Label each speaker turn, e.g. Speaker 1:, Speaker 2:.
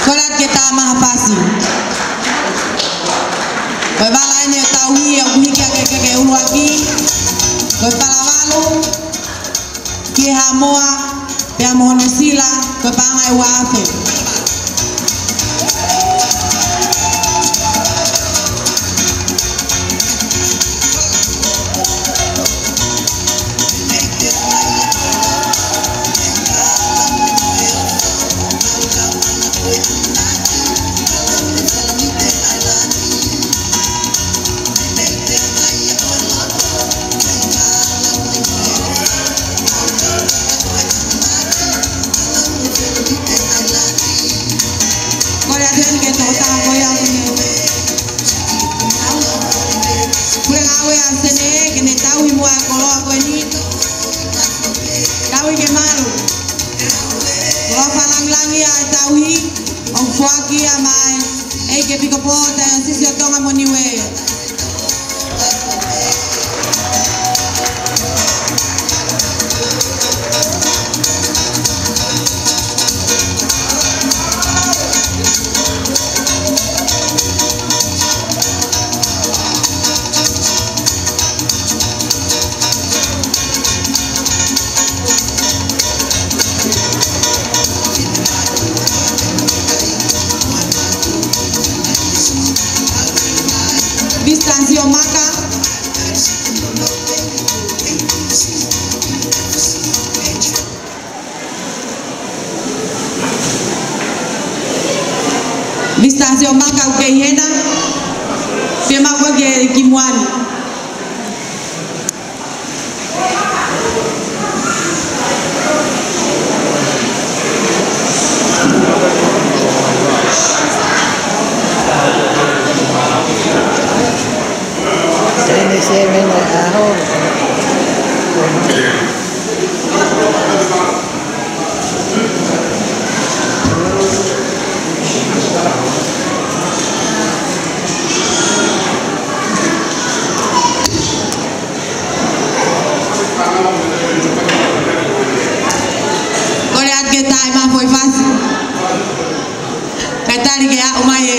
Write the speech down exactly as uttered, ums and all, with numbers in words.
Speaker 1: Kolat kita mahapasi. Koi bala ini tahu ya unika ke ke ke uruaki. Koi palavalu ki hamoa pia mohonesila koi pangai wafe. Fuaki amai, eh que pico pota, si se toma moniwe. Distancio Maca. Distancio Maca ukehena. Pema kwa ke kimwani.
Speaker 2: Seven ahon.
Speaker 1: Kau lihat kita emang foi fácil. Kata dia umai